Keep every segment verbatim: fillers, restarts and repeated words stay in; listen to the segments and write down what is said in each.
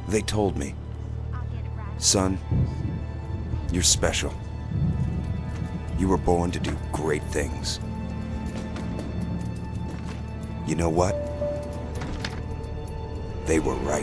They told me. Son, you're special. You were born to do great things. You know what? They were right.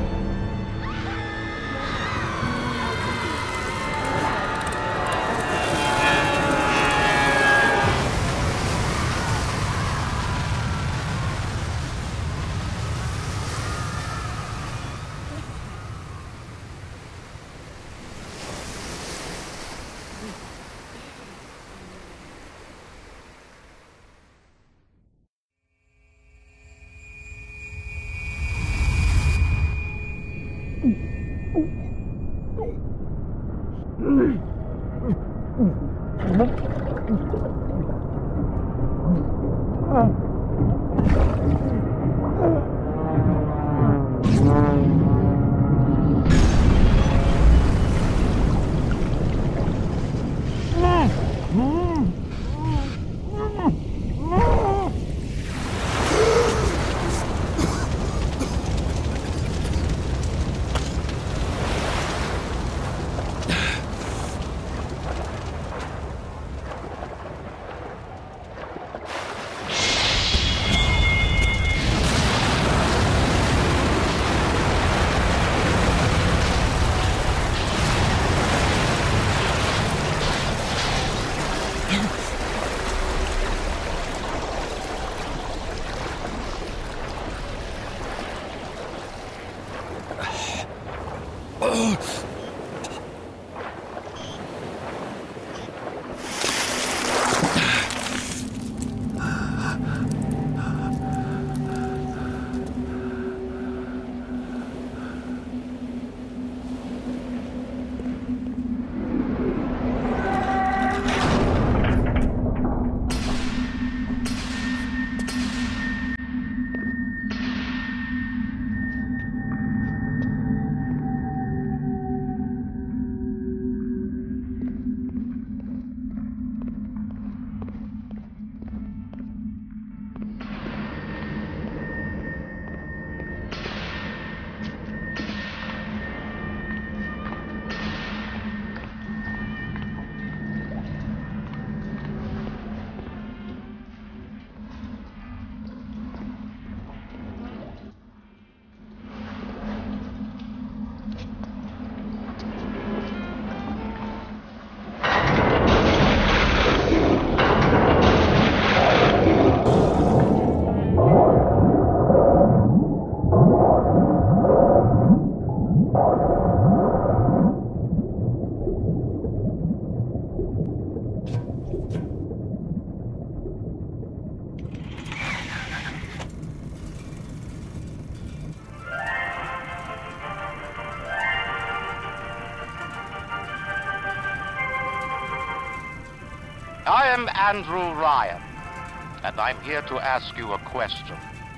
I am Andrew Ryan, and I'm here to ask you a question.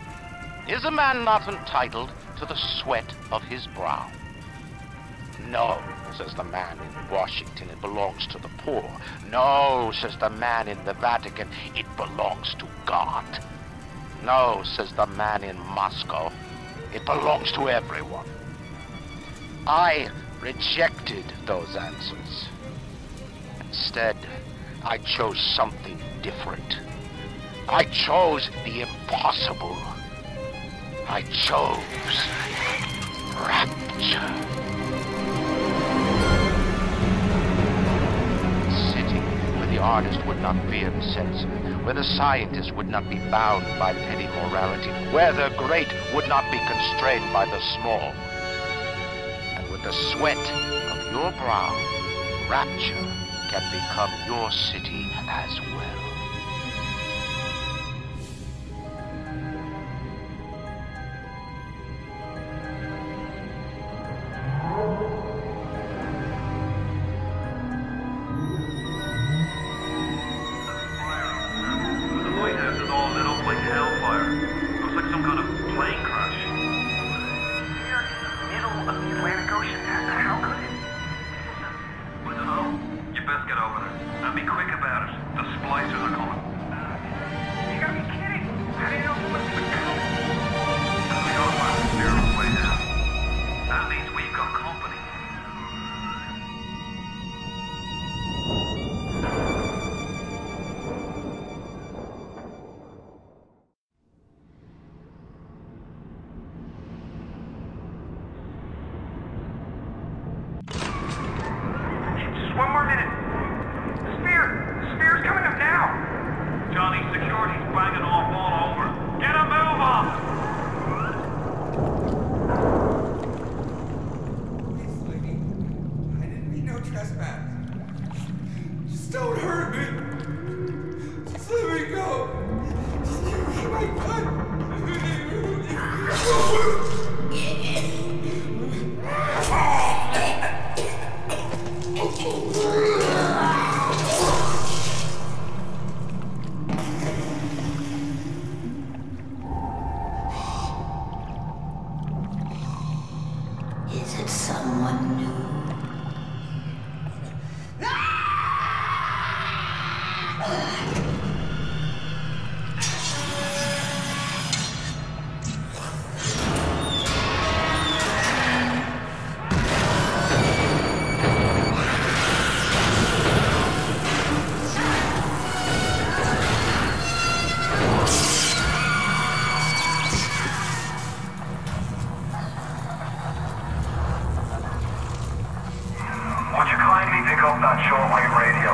Is a man not entitled to the sweat of his brow? No, says the man in Washington, it belongs to the poor. No, says the man in the Vatican, it belongs to God. No, says the man in Moscow, it belongs to everyone. I rejected those answers. Instead, I chose something different. I chose the impossible. I chose rapture. Sitting where the artist would not fear the censor, where the scientist would not be bound by petty morality, where the great would not be constrained by the small. And with the sweat of your brow, rapture can become your city as well. That means Just one more minute. Spear! Spear's coming up now! Johnny, security's banging off all over. Get a move on! Please, lady. I didn't mean no trespass. Just don't hurt me. Just let me go. Just give me my gun. Is it someone new? Would you kindly pick up that shortwave radio?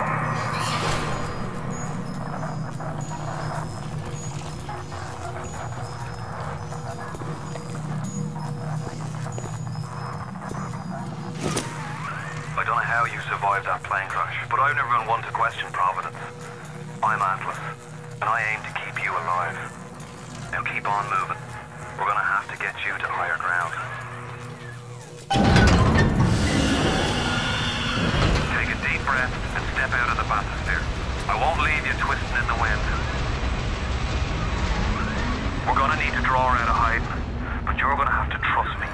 I don't know how you survived that plane crash, but I've never been one to question Providence. I'm Atlas, and I aim to keep you alive. Now keep on moving. We're gonna have to get you to higher ground. Take a deep breath and step out of the bathysphere. I won't leave you twisting in the wind. We're gonna need to draw her out of hiding, but you're gonna have to trust me.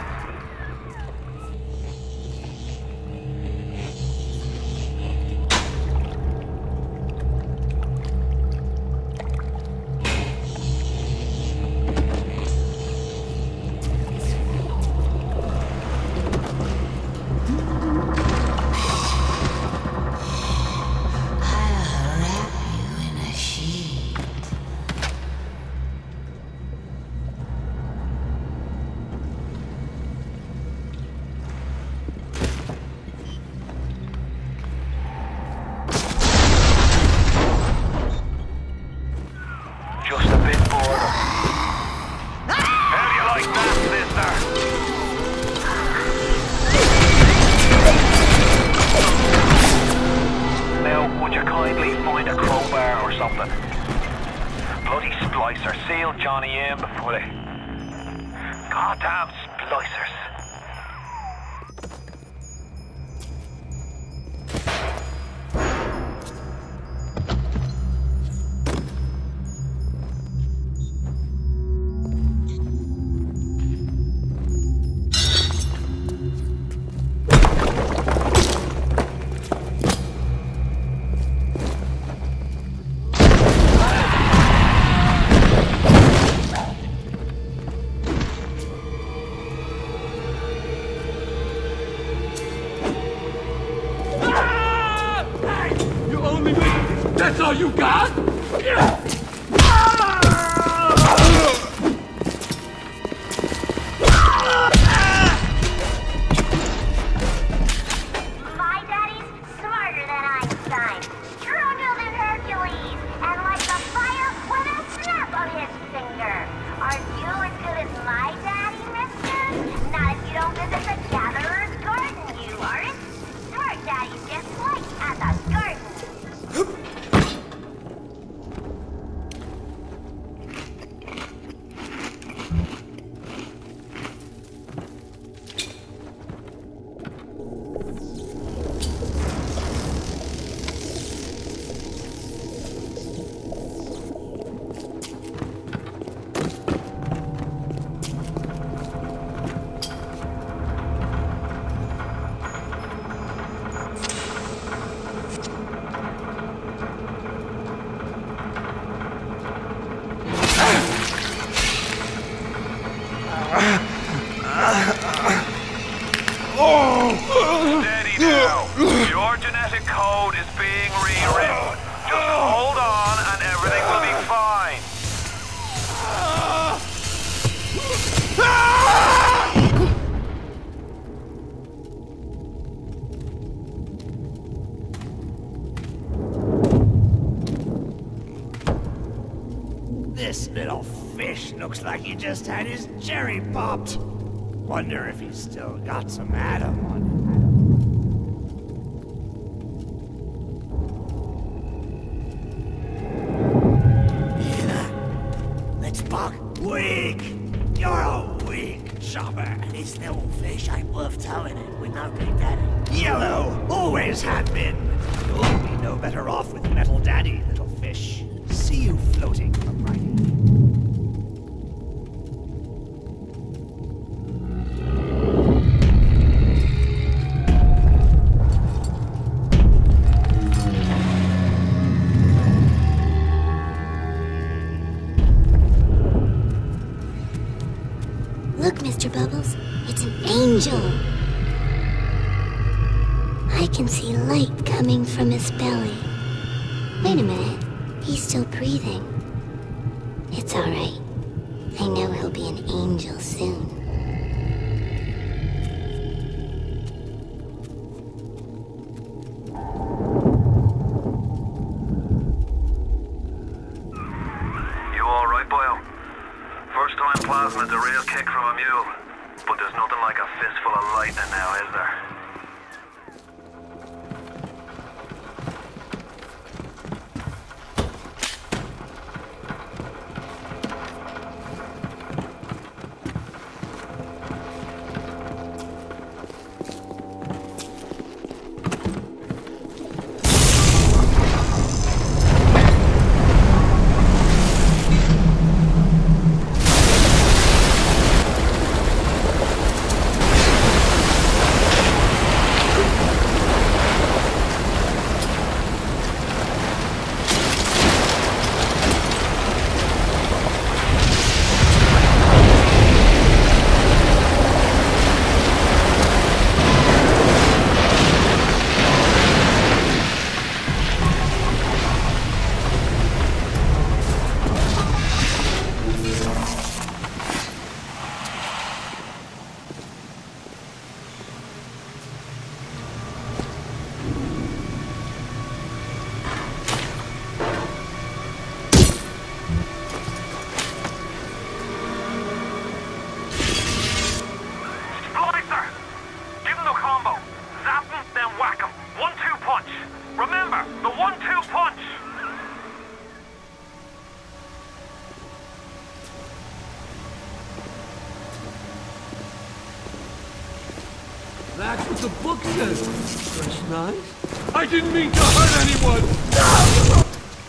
Just a bit border. How do you like that, sister? Now, would you kindly find a crowbar or something? Bloody splicer. Seal Johnny in before they... Goddamn splicers. That's all you got? My daddy's smarter than Einstein, stronger than Hercules, and like the fire with a snap of his finger. Are you as good as my daddy, mister? Not if you don't visit the Gatherer's Garden, you aren't. Smart daddies just like at the garden. Steady now. Your genetic code is being rewritten. Just hold on and everything will be fine. This little fish looks like he just had his cherry popped. Wonder if he's still got some Adam on him. Let's buck. Weak! You're a weak chopper. This little fish ain't worth towing it with no big daddy. Yellow, always have been. You'll be no better off with Metal Daddy, little fish. See you floating from right here. Look, Mister Bubbles, it's an angel. I can see light coming from his belly. Wait a minute, he's still breathing. It's all right. I know he'll be an angel soon. You all right, boyo? First time plasma's a real kick from a mule, but there's nothing like a fistful of lightning now, is there? That's what the book says. That's nice. I didn't mean to hurt anyone!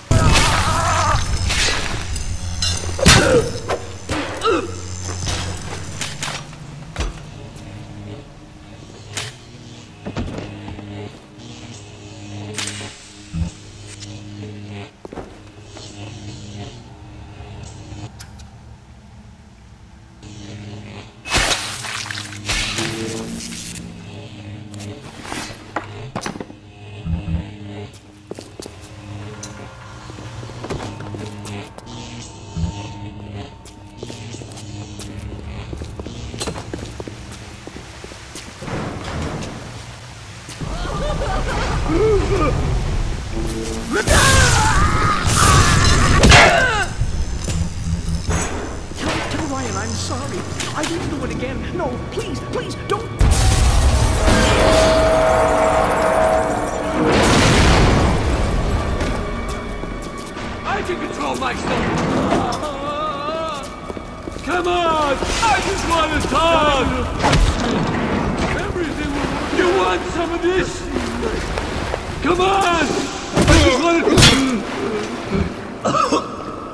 I'm sorry. I won't do it again. No, please, please, don't. I can control myself. Come on! I just want to talk! Everything will work. You want some of this? Come on! I just want to...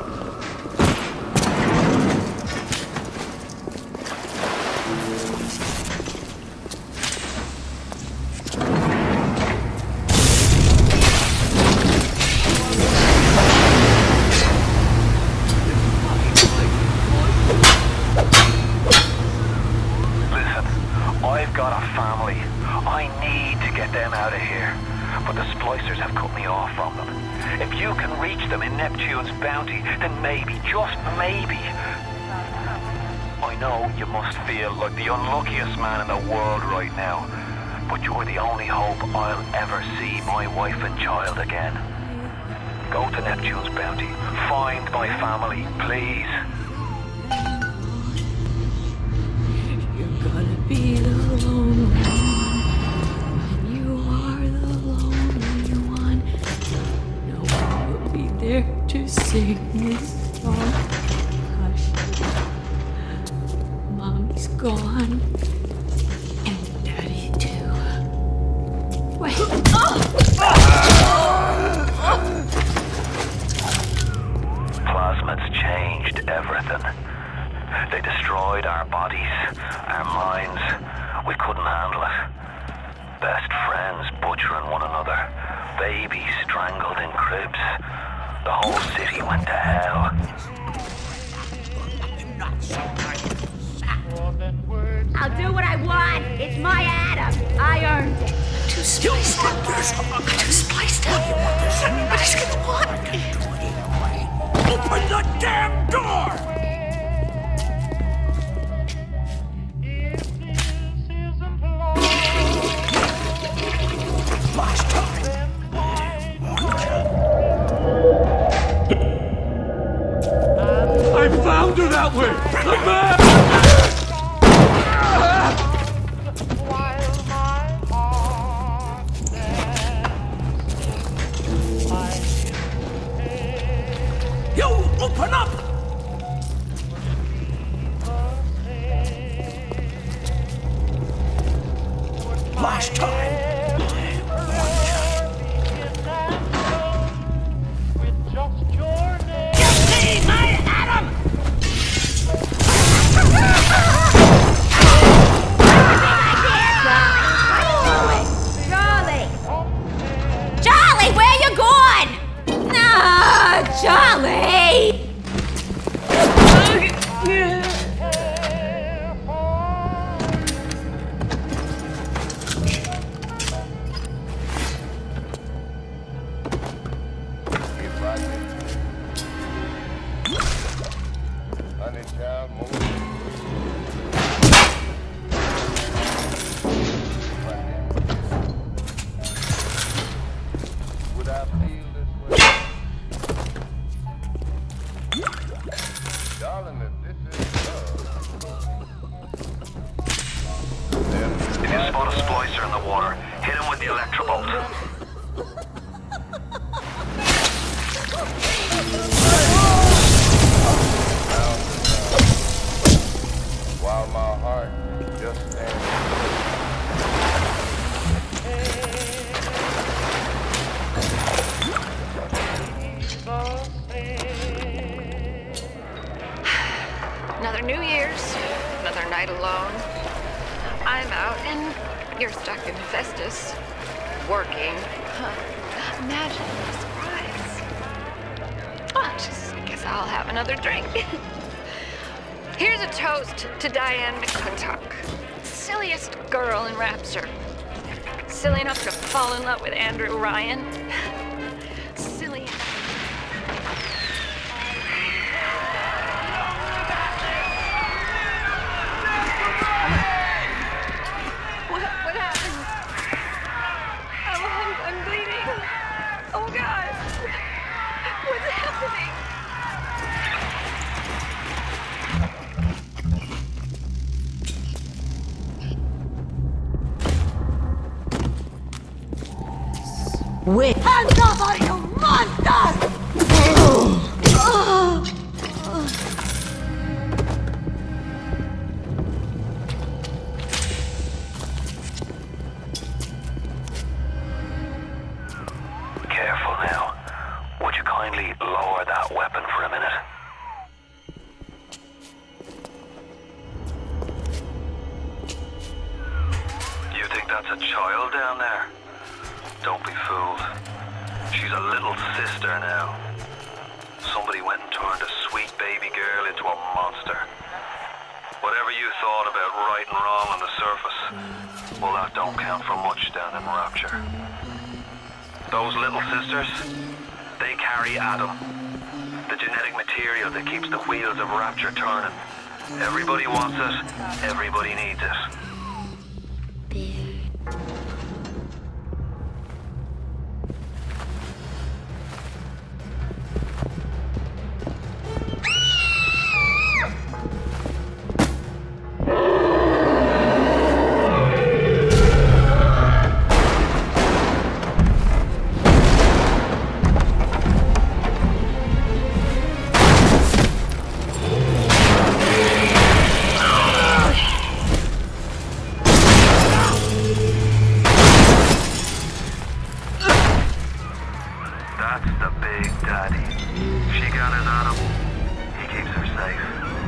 Neptune's bounty, then maybe, just maybe. I know you must feel like the unluckiest man in the world right now, but you're the only hope I'll ever see my wife and child again. Go to Neptune's bounty. Find my family, please. You're gonna be the lonely one. And you are the lonely one. No one will be there to sing this song. Hush. Mommy's gone. And Daddy too. Wait. Oh! Plasmids changed everything. They destroyed our bodies, our minds. We couldn't handle it. Best friends butchering one another. Babies strangled in cribs. The whole city went to hell. I'll do what I want. It's my Adam. I earned it. Too spiced up. Too spiced up. What is gonna want? Open the damn door! Last time. I found her that way! The man! You open up! Last time. Charlie! Another New Year's, another night alone. I'm out and you're stuck in Festus, working. Huh. Imagine the surprise. Oh, just guess I'll have another drink. Here's a toast to Diane McClintock, silliest girl in Rapture. Silly enough to fall in love with Andrew Ryan. Silly enough. What, what happened? Oh, I'm, I'm bleeding. Oh, God. What's happening? Wait. Hands off on you monsters! Careful now. Would you kindly lower that weapon for a minute? You think that's a child down there? Don't be fooled. She's a little sister now. Somebody went and turned a sweet baby girl into a monster. Whatever you thought about right and wrong on the surface, well, that don't count for much down in Rapture. Those little sisters, they carry Adam, the genetic material that keeps the wheels of Rapture turning. Everybody wants it, everybody needs it. That's the Big Daddy. She gathers animals. He keeps her safe.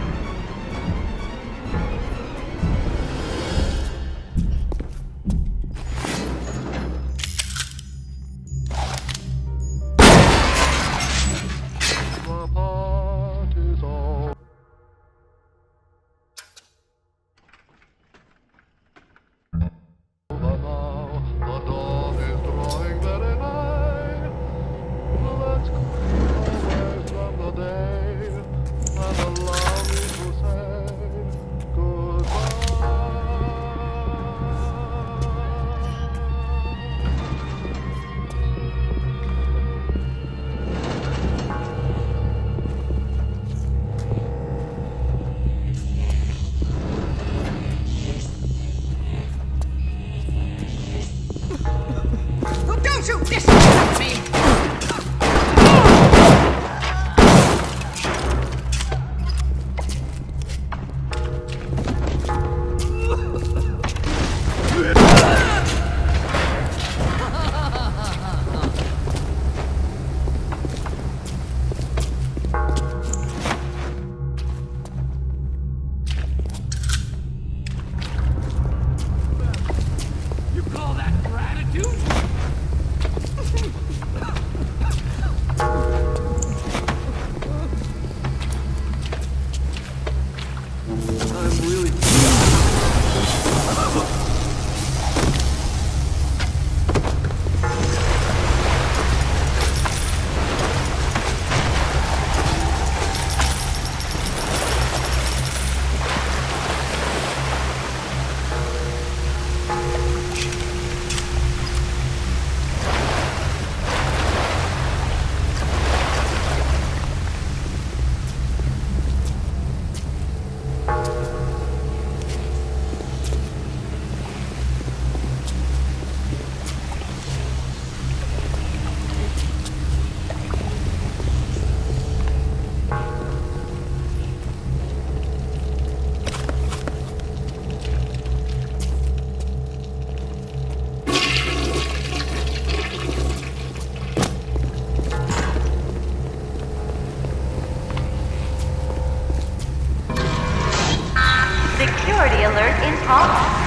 Security alert in progress.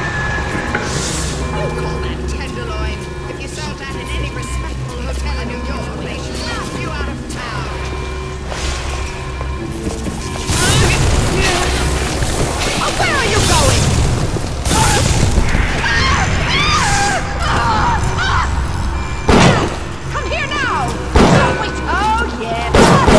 You call that tenderloin? If you sold that in any respectable hotel in New York, they should laugh you out of town. Oh, where are you going? Come here now! Oh, wait. Oh, yeah.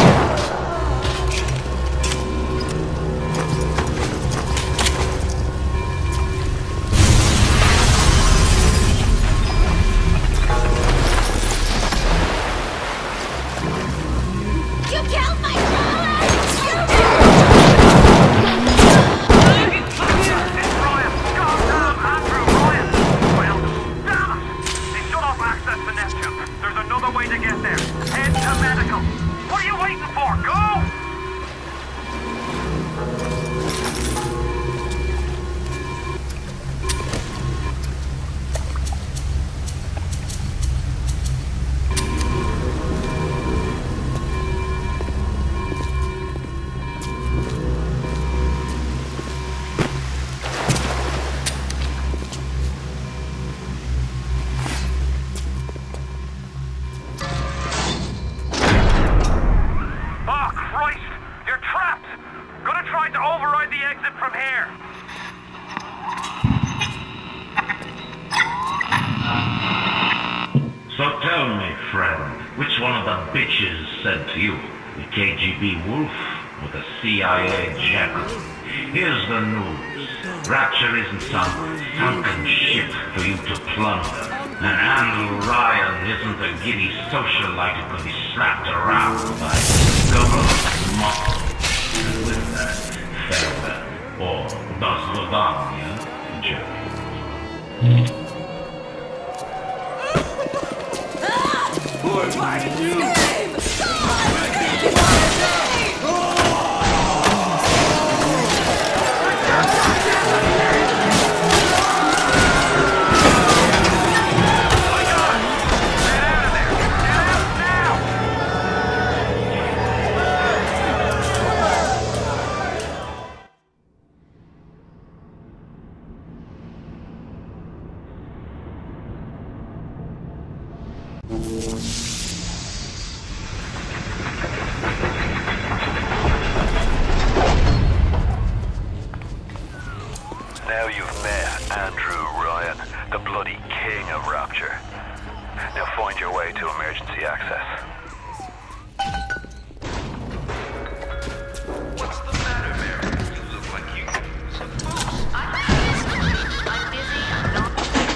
Said to you, the K G B wolf or the C I A jackal. Here's the news. Rapture isn't some sunken ship for you to plunder. And Andrew Ryan isn't a giddy socialite who can be slapped around by government muscle. And with that, farewell. Or das Vodania, Jerry. Boy, why did you... Now you've met Andrew Ryan, the bloody king of Rapture. Now find your way to emergency access. What's the matter, Mary? You look like you need some boost. I'm busy. I'm busy. I'm not.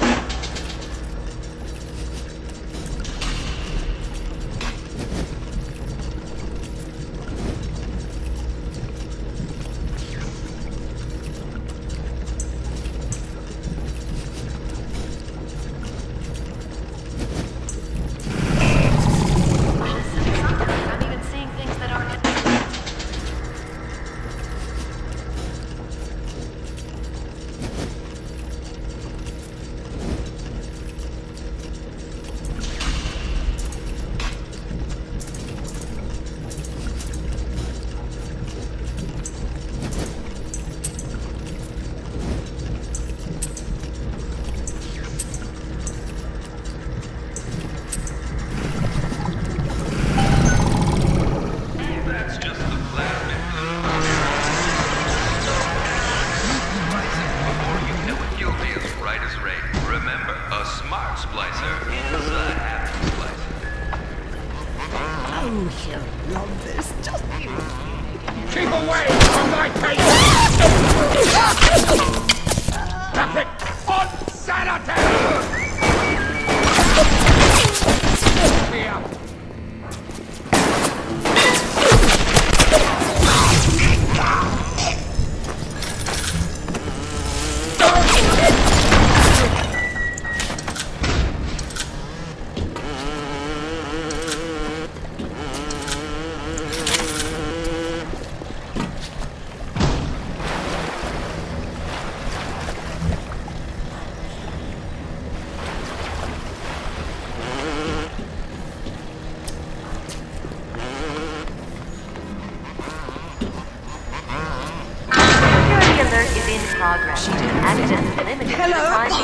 Progress. Access limited. Hello.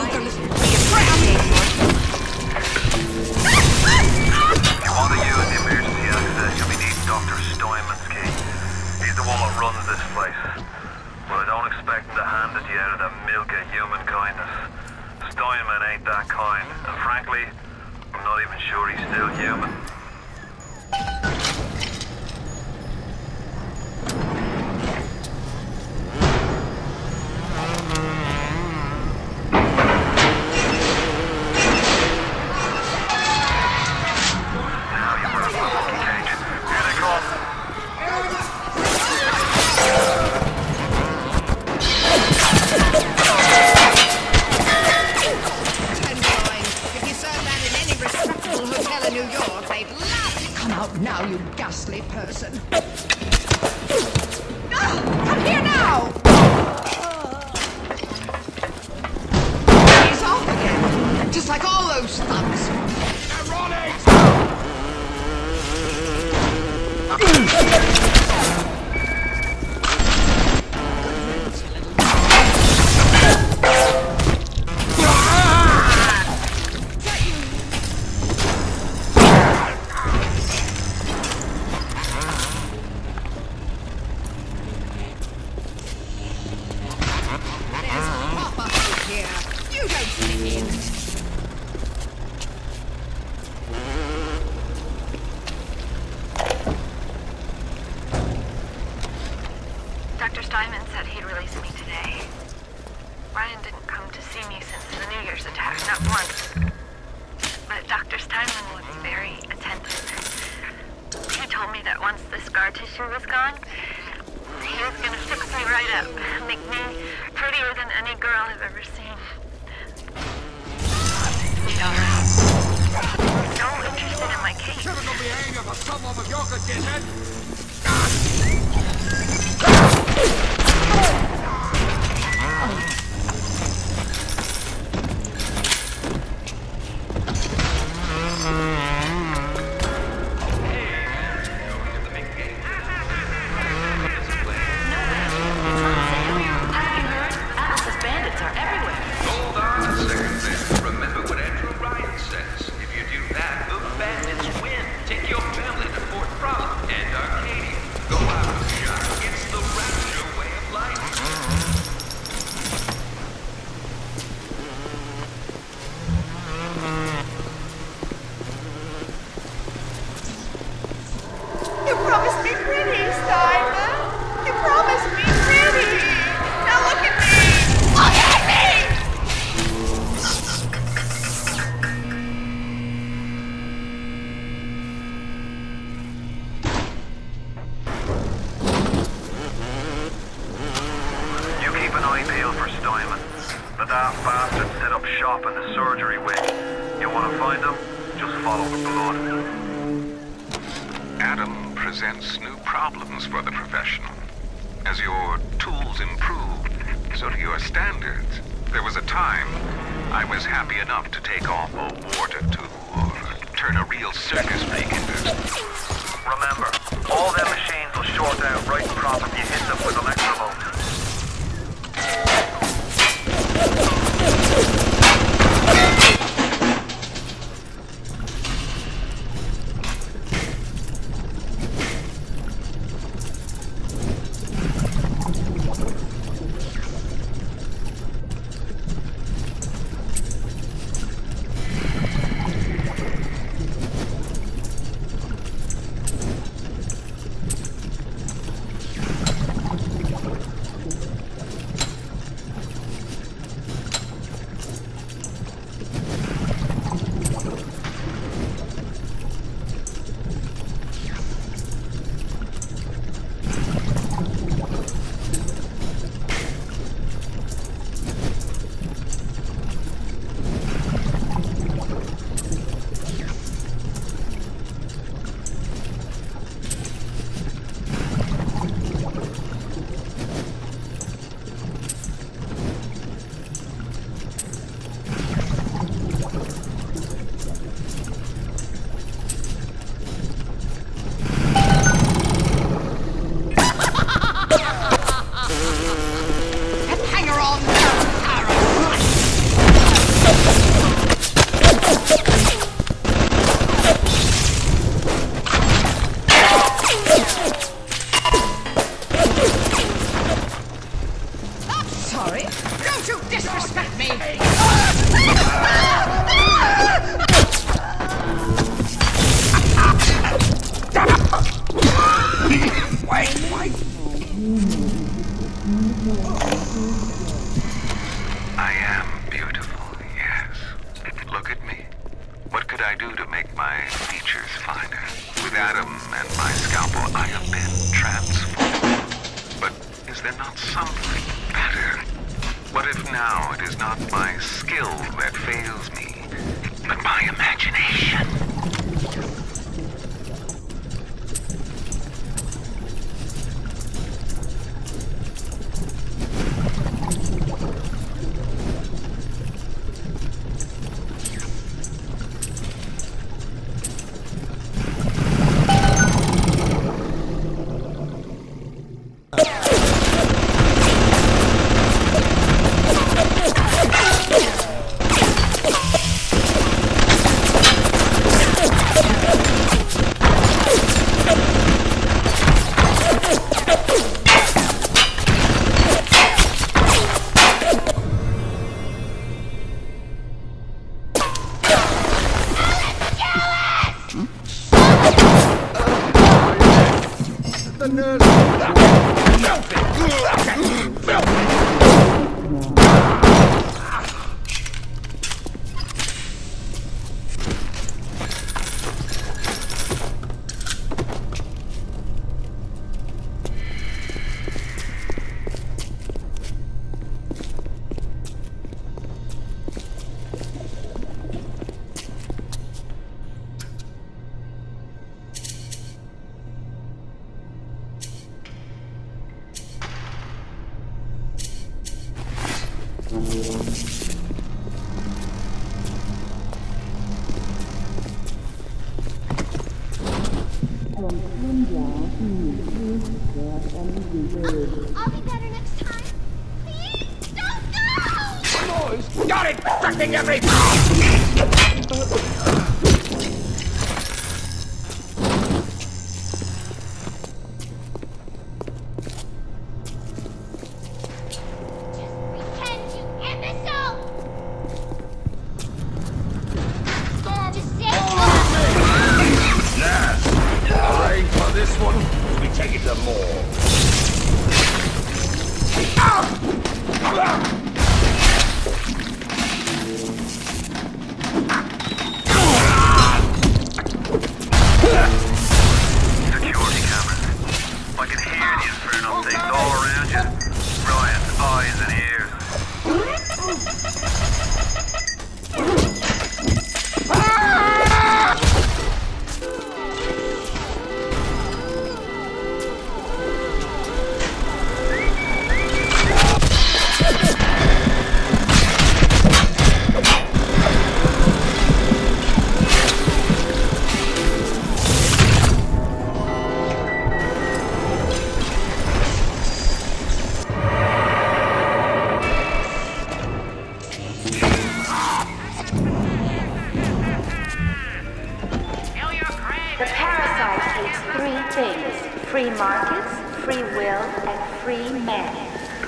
If you want to use the emergency access, you'll be needing Doctor Steinman's key. He's the one that runs this place. But I don't expect him to hand it to you out of the milk of human kindness. Steinman ain't that kind, and frankly, I'm not even sure he's still human. Now, you ghastly person. Come here now! He's off again, just like all those thugs. They're running! Doctor Steinman said he'd release me today. Ryan didn't come to see me since the New Year's attack, not once. But Doctor Steinman was very attentive. He told me that once the scar tissue was gone, he was gonna fix me right up, make me prettier than any girl I've ever seen. Alright. So interested in my case. Typical behavior for someone with your condition. Hold on a second then. Remember what Andrew Ryan says. If you do that, the bandits You promised me pretty, Simon. You promised me pretty. Now look at me. Look at me! You keep an eye peeled for Steinman. The daft bastard set up shop in the surgery wing. You want to find him? Just follow the blood. Adam presents new problems for the professional. As your tools improve, so do your standards. There was a time I was happy enough to take off a water tool or turn a real circus freak into... Remember, all them machines will short out right and proper if you hit them with electrovolt. I am beautiful, yes. Look at me. What could I do to make my features finer? With Adam and my scalpel, I have been transformed. But is there not something better? What if now it is not my skill that fails me, but my imagination? I'll be better next time. Please, don't go! Boys, you're infecting everything! This one. The parasite takes three things: free markets, free will, and free men.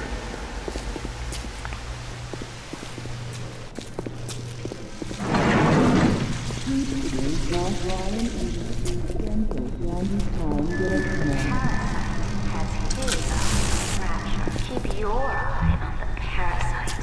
Keep your eye on the parasite.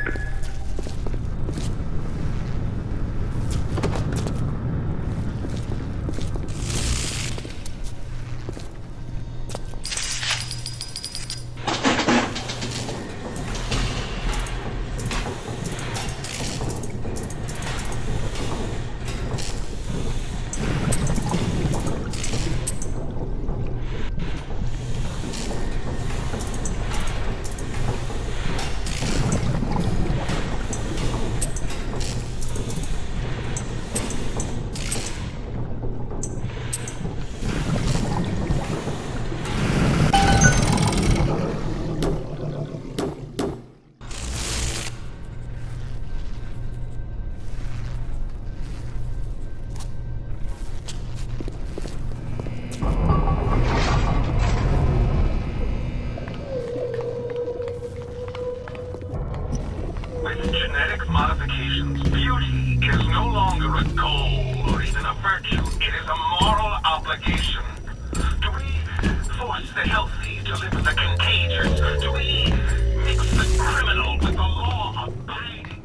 With genetic modifications, beauty is no longer a goal or even a virtue. It is a moral obligation. Do we force the healthy to live with the contagious? Do we mix the criminal with the law-abiding?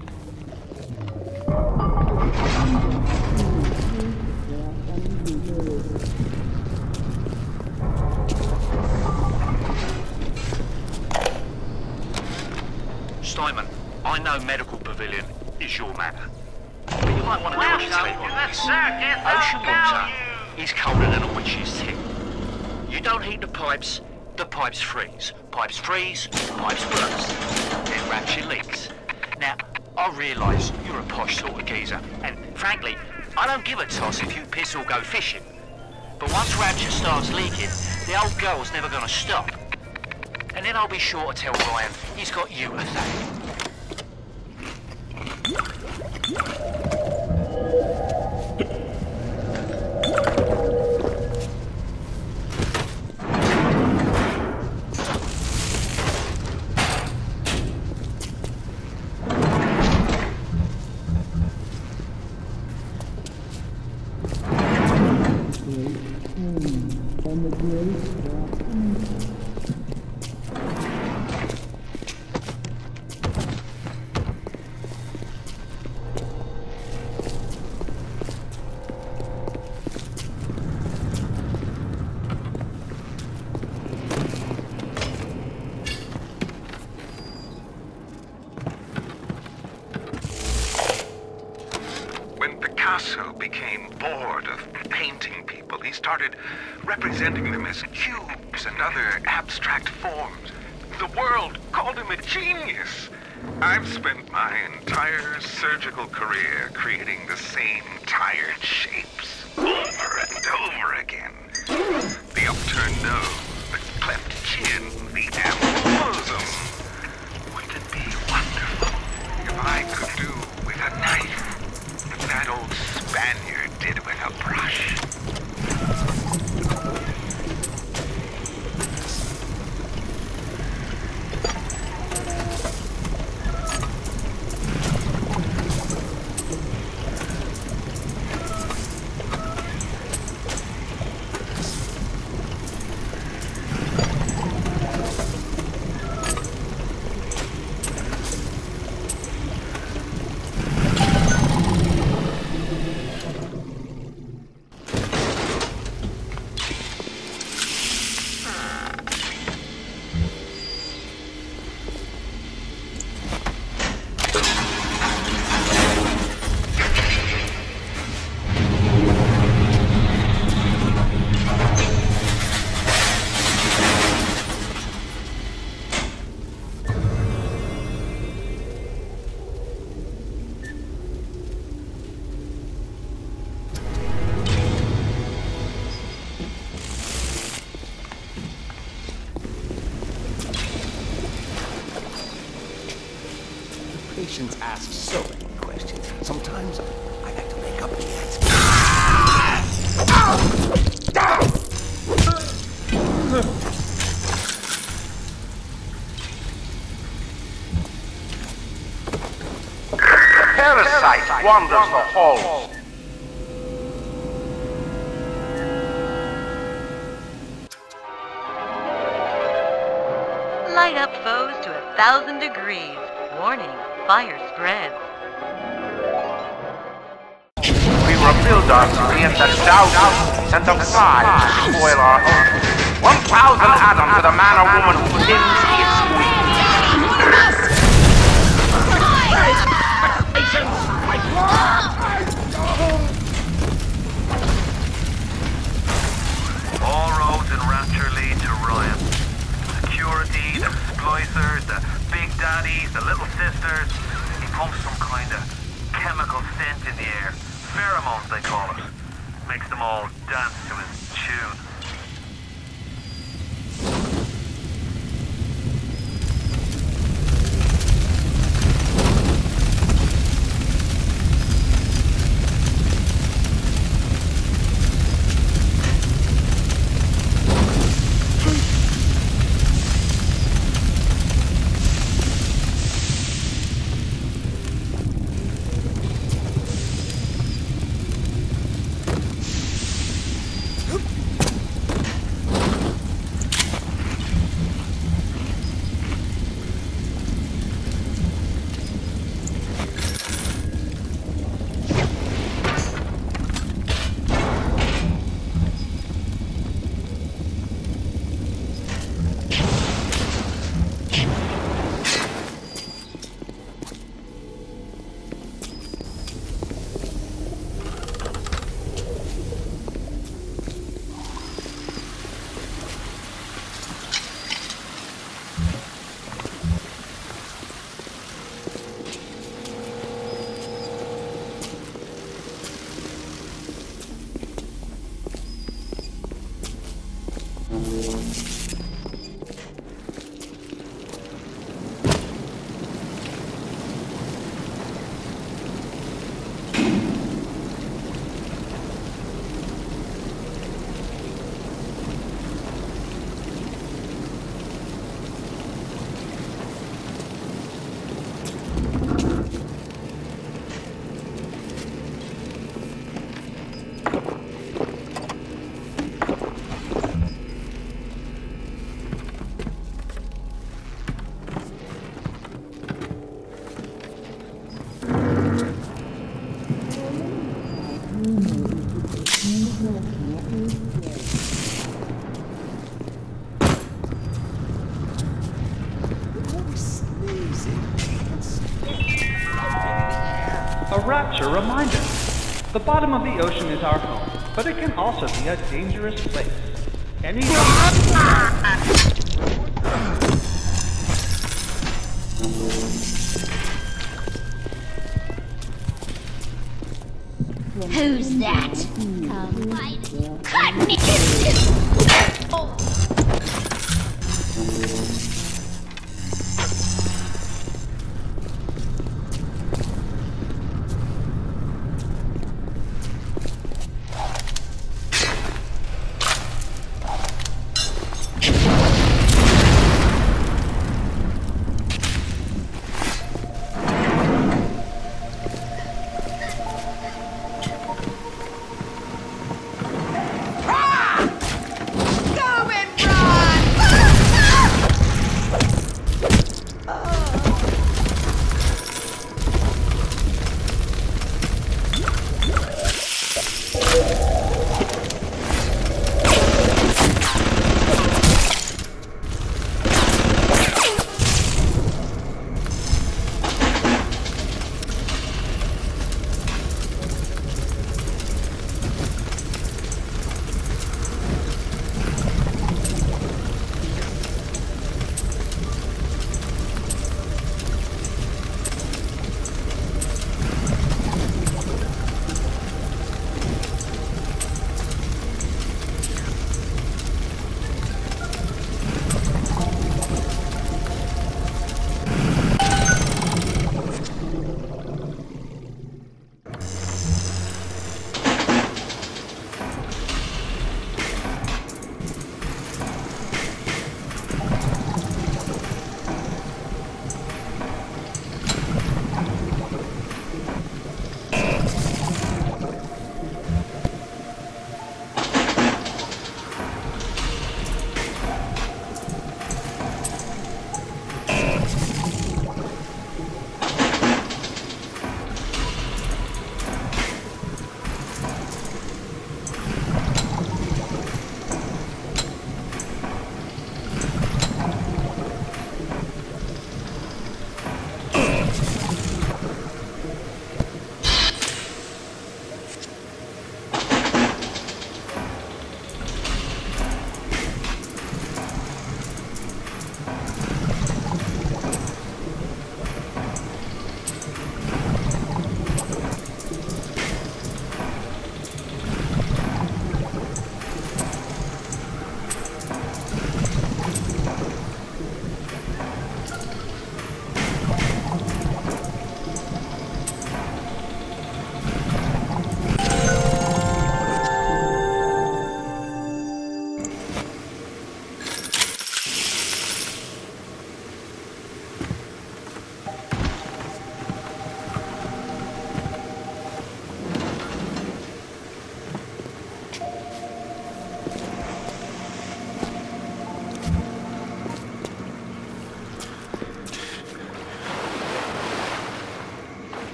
Simon, I know Medical Pavilion is your matter. But you might want to concentrate on this. Ocean water is colder than a witch's tip. You don't heat the pipes, the pipes freeze. Pipes freeze, pipes burst. Then Rapture leaks. Now, I realise you're a posh sort of geezer, and frankly, I don't give a toss if you piss or go fishing. But once Rapture starts leaking, the old girl's never gonna stop. And then I'll be sure to tell Ryan he's got you to thank. Picasso became bored of painting people. He started representing them as cubes and other abstract forms. The world called him a genius. I've spent my entire surgical career creating the same tired shapes over and over again. The upturned nose, the cleft chin, the ample bosom. Wouldn't it be wonderful if I could do with a knife what that old Spaniard did with a brush? Patients ask so many questions. Sometimes I have to make up the answer. wanders the halls. Light up foes to a thousand degrees. Warning, fire spreads. We rebuild our city and the thousands sent aside to spoil our home. One thousand atoms to the man or woman who pins its wings. All roads in Rapture lead to Ryan. Security, the splicers, the big daddies, the little sisters. He pumps some kind of chemical scent in the air. Pheromones, they call it. Makes them all dance to his tune. A Rapture reminder. The bottom of the ocean is our home, but it can also be a dangerous place. Any Who's that? Come cut me! Oh.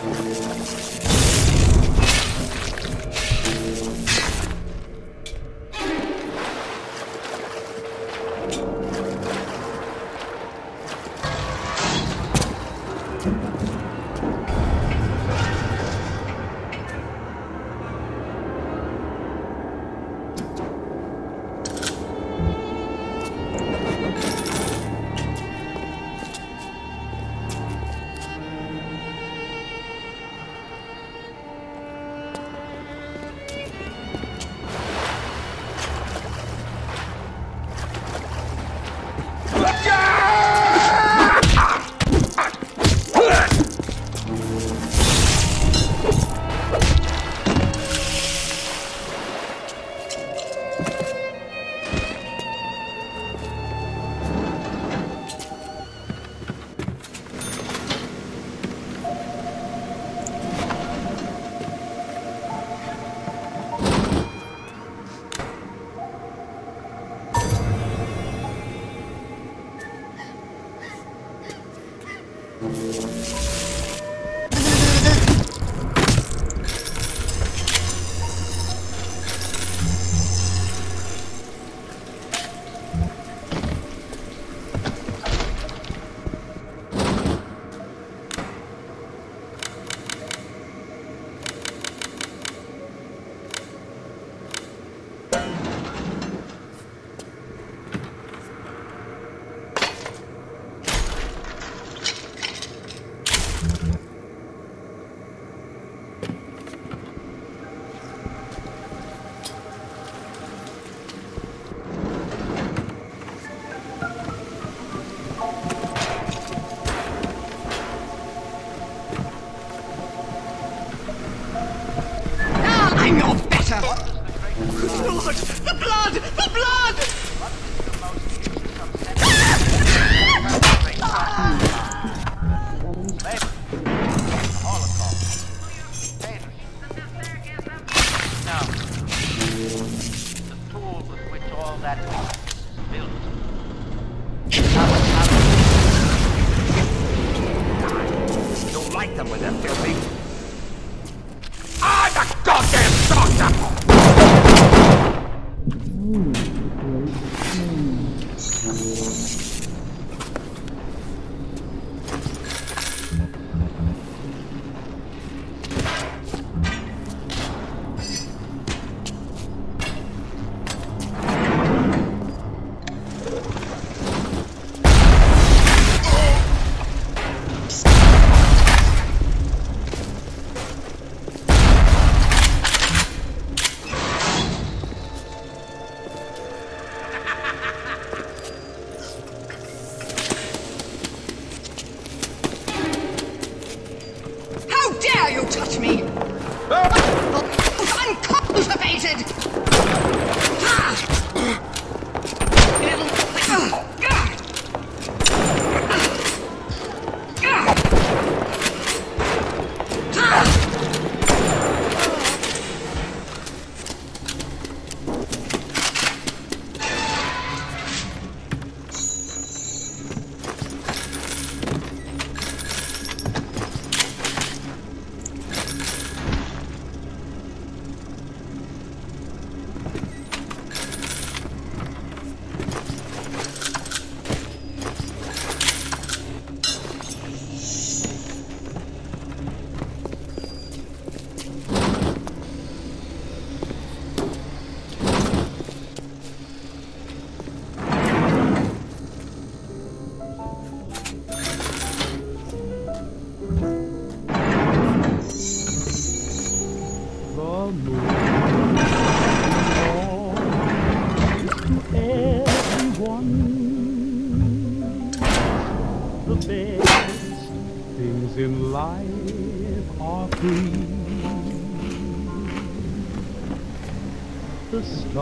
The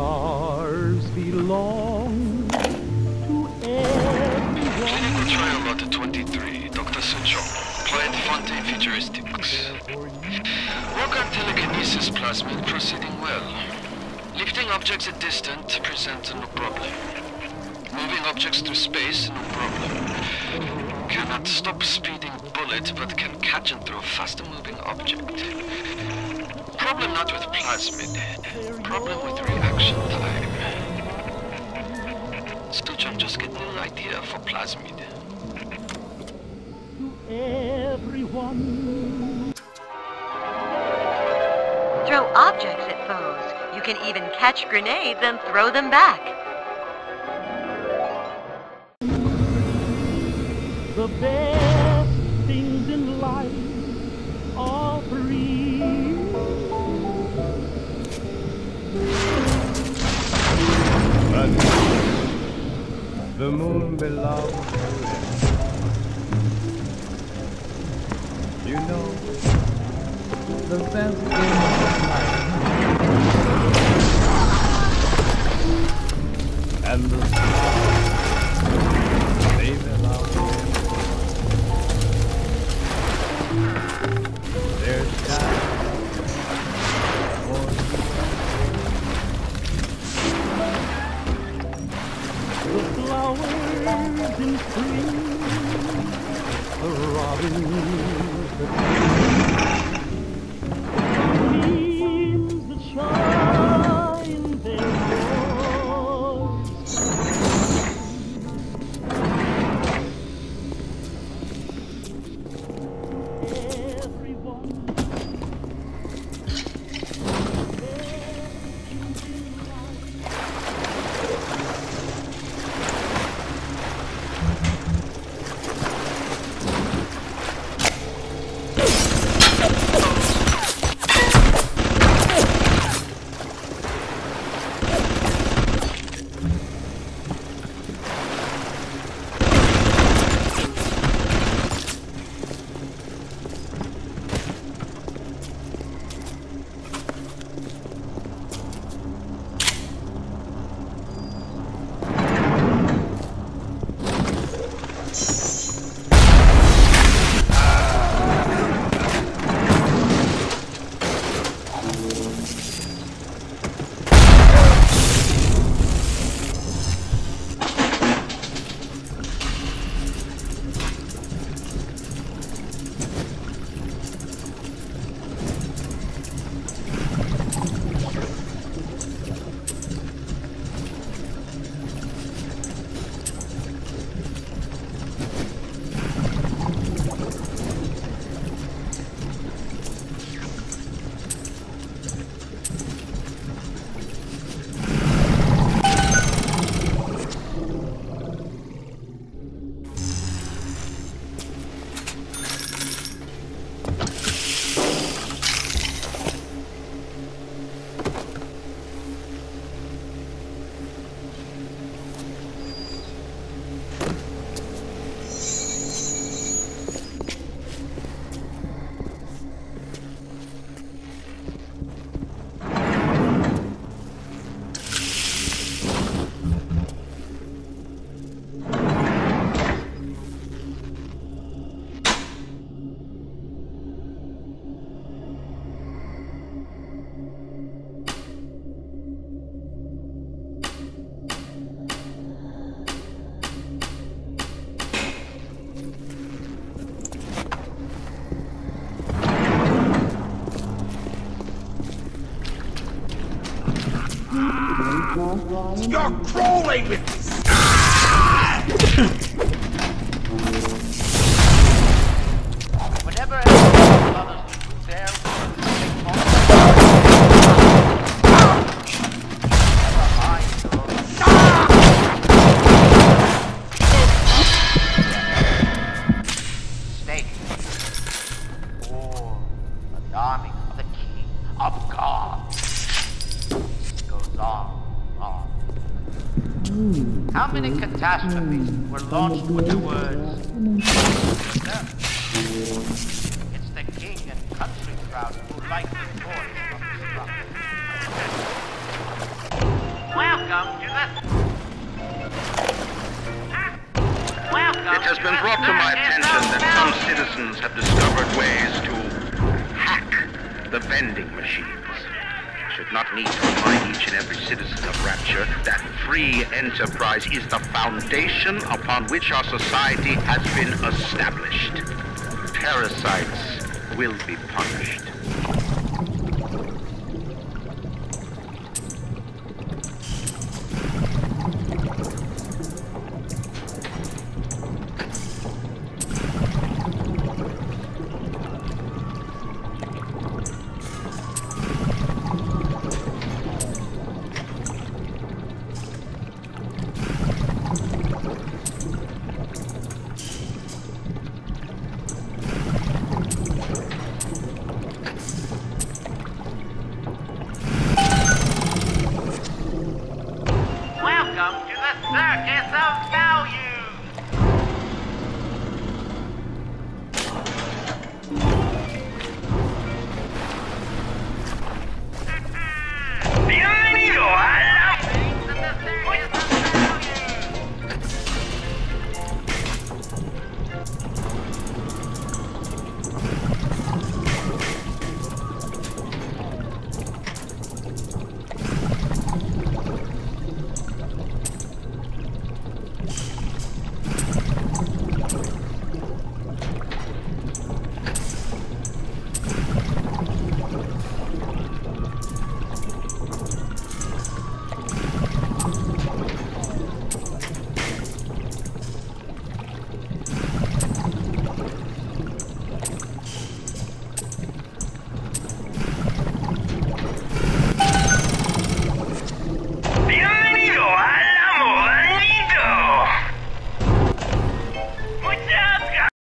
stars belong to everyone. Clinical trial lot twenty-three, Doctor Suchong. Applied Fontaine Futuristics. Work on telekinesis plasmid proceeding well. Lifting objects at distance presents no problem. Moving objects through space, no problem. Cannot stop speeding bullet, but can catch and throw a faster-moving object. Problem not with plasmid. Problem with reaction time. Stitch, I'm just getting an idea for plasmid. Everyone. Throw objects at foes. You can even catch grenades and throw them back. The best things in life are free. But the moon belongs to everyone. You know, the best thing in life. And the stars, they belong to everyone. There's time for the flowers in spring, the robins that the shine their You're crawling with me! Whenever others there Snake, or an army of the king of God goes on. How many catastrophes were launched with the words, it's the king and country crowd who like the voice of destruction. Welcome to the... Welcome It has been brought to my attention that some citizens have discovered ways to hack the vending machines. I should not need to remind each and every citizen of Rapture that free enterprise is the foundation upon which our society has been established. parasites will be punished.